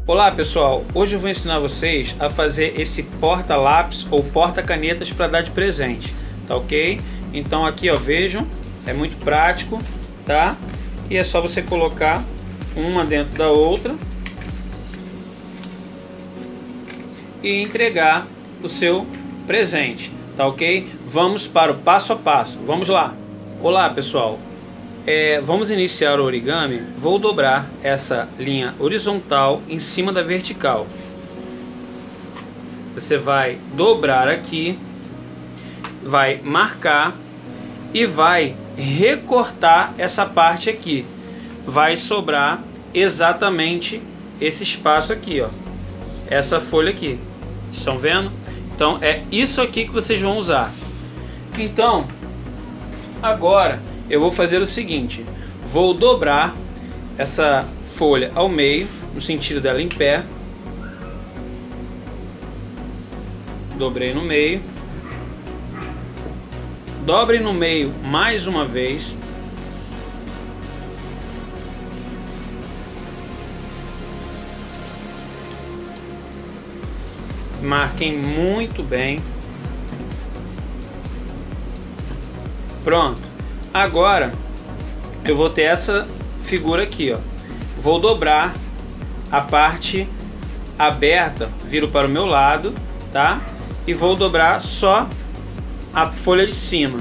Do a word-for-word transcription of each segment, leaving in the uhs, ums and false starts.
Olá pessoal, hoje eu vou ensinar vocês a fazer esse porta-lápis ou porta-canetas para dar de presente, tá ok? Então aqui ó, vejam, é muito prático, tá? E é só você colocar uma dentro da outra e entregar o seu presente, tá ok? Vamos para o passo a passo, vamos lá! Olá pessoal, é, vamos iniciar o origami. Vou dobrar essa linha horizontal em cima da vertical. Você vai dobrar aqui, vai marcar e vai recortar essa parte aqui. Vai sobrar exatamente esse espaço aqui, ó, essa folha aqui. Estão vendo? Então é isso aqui que vocês vão usar. Então agora eu vou fazer o seguinte: vou dobrar essa folha ao meio, no sentido dela em pé. Dobrei no meio. Dobre no meio mais uma vez. Marquem muito bem. Pronto. Agora eu vou ter essa figura aqui, ó. Vou dobrar a parte aberta, viro para o meu lado, tá? E vou dobrar só a folha de cima.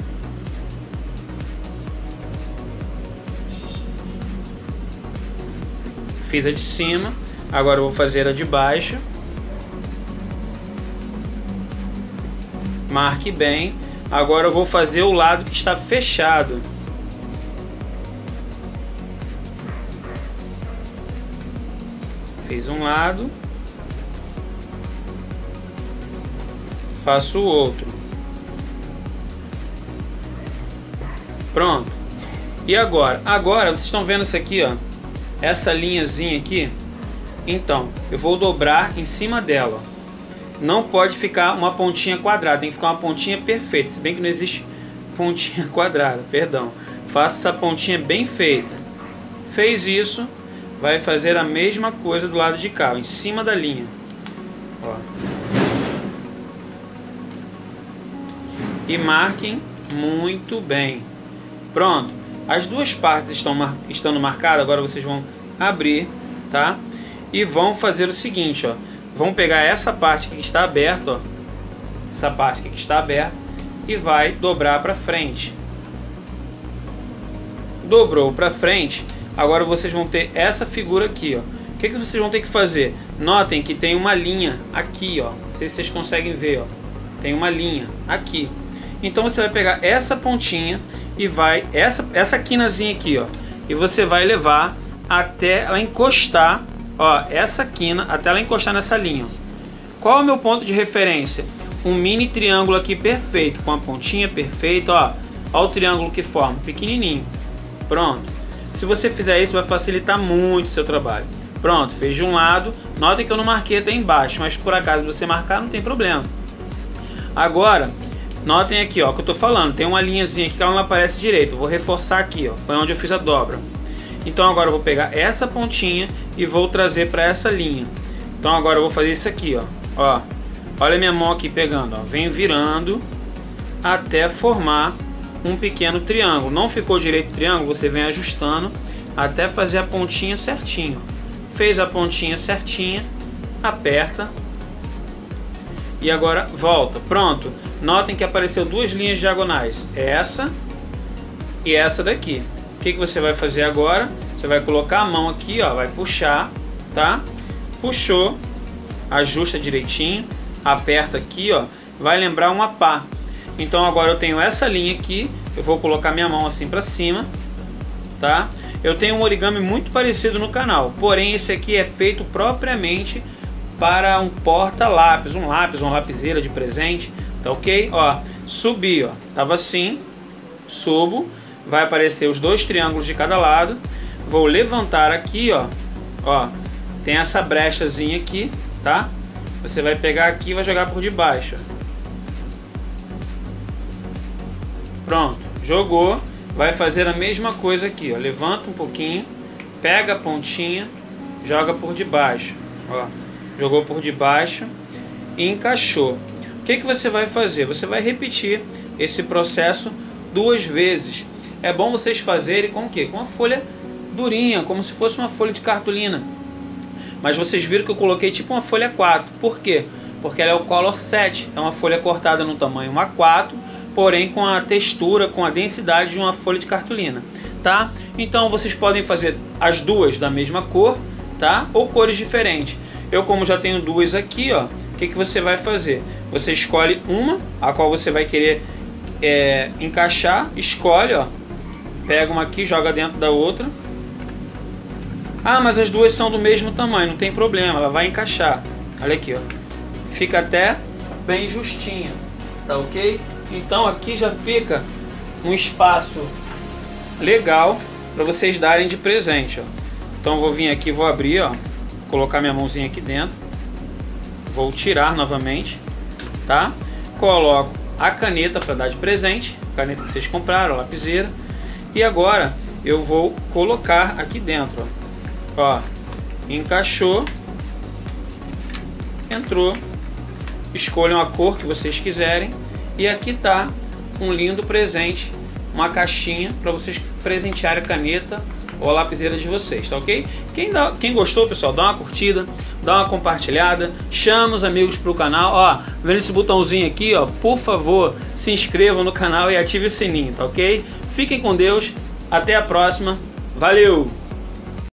Fiz a de cima, agora eu vou fazer a de baixo. Marque bem. Agora eu vou fazer o lado que está fechado. Fiz um lado. Faço o outro. Pronto. E agora? Agora, vocês estão vendo isso aqui, ó? Essa linhazinha aqui. Então, eu vou dobrar em cima dela, ó. Não pode ficar uma pontinha quadrada, tem que ficar uma pontinha perfeita. Se bem que não existe pontinha quadrada, perdão. Faça essa pontinha bem feita. Fez isso, vai fazer a mesma coisa do lado de cá, em cima da linha. Ó. E marquem muito bem. Pronto. As duas partes estão mar... estando marcadas. Agora vocês vão abrir, tá? E vão fazer o seguinte, ó. Vamos pegar essa parte que está aberta, ó, essa parte que está aberta, e vai dobrar para frente. Dobrou para frente. Agora vocês vão ter essa figura aqui, ó. O que que vocês vão ter que fazer? Notem que tem uma linha aqui, ó. Não sei se vocês conseguem ver, ó. Tem uma linha aqui. Então você vai pegar essa pontinha e vai essa essa quinazinha aqui, ó, e você vai levar até ela encostar. Ó, essa quina até ela encostar nessa linha. Qual é o meu ponto de referência? Um mini triângulo aqui perfeito, com a pontinha perfeita, ó. Ó o triângulo que forma, pequenininho. Pronto. Se você fizer isso, vai facilitar muito o seu trabalho. Pronto, fez de um lado. Notem que eu não marquei até embaixo, mas por acaso você marcar, não tem problema. Agora, notem aqui, ó, que eu tô falando. Tem uma linhazinha aqui que ela não aparece direito. Eu vou reforçar aqui, ó. Foi onde eu fiz a dobra. Então agora eu vou pegar essa pontinha e vou trazer para essa linha. Então agora eu vou fazer isso aqui, ó. Ó, olha a minha mão aqui pegando, ó. Venho virando até formar um pequeno triângulo. Não ficou direito o triângulo, você vem ajustando até fazer a pontinha certinho. Fez a pontinha certinha, aperta e agora volta. Pronto. Notem que apareceu duas linhas diagonais, essa e essa daqui. O que que você vai fazer agora? Você vai colocar a mão aqui, ó, vai puxar, tá? Puxou, ajusta direitinho, aperta aqui, ó, vai lembrar uma pá. Então agora eu tenho essa linha aqui, eu vou colocar minha mão assim pra cima, tá? Eu tenho um origami muito parecido no canal, porém esse aqui é feito propriamente para um porta-lápis, um lápis, uma lapiseira de presente, tá ok? Ó, subi, ó, tava assim, subo. Vai aparecer os dois triângulos de cada lado. Vou levantar aqui, ó. Ó, tem essa brechazinha aqui, tá? Você vai pegar aqui e vai jogar por debaixo. Pronto, jogou. Vai fazer a mesma coisa aqui, ó. Levanta um pouquinho, pega a pontinha joga por debaixo, ó, jogou por debaixo e encaixou. O que que você vai fazer? Você vai repetir esse processo duas vezes. É bom vocês fazerem com o quê? Com uma folha durinha, como se fosse uma folha de cartolina. Mas vocês viram que eu coloquei tipo uma folha A quatro. Por quê? Porque ela é o Color sete. É uma folha cortada no tamanho A quatro, porém com a textura, com a densidade de uma folha de cartolina, tá? Então vocês podem fazer as duas da mesma cor, tá? Ou cores diferentes. Eu, como já tenho duas aqui, ó, o que que você vai fazer? Você escolhe uma, a qual você vai querer é, encaixar, escolhe, ó, pega uma aqui, joga dentro da outra. Ah, mas as duas são do mesmo tamanho, não tem problema, ela vai encaixar. Olha aqui, ó, fica até bem justinha, tá ok? Então aqui já fica um espaço legal para vocês darem de presente, ó. Então vou vir aqui, vou abrir, ó, colocar minha mãozinha aqui dentro, vou tirar novamente, tá? Coloco a caneta para dar de presente, caneta que vocês compraram, a lapiseira, e agora eu vou colocar aqui dentro, ó. Ó, encaixou, entrou, escolham a cor que vocês quiserem e aqui tá um lindo presente, uma caixinha para vocês presentearem a caneta ou a lapiseira de vocês, tá ok? Quem, dá, quem gostou, pessoal, dá uma curtida, dá uma compartilhada, chama os amigos pro canal, ó, vendo esse botãozinho aqui, ó, por favor, se inscrevam no canal e ative o sininho, tá ok? Fiquem com Deus, até a próxima, valeu!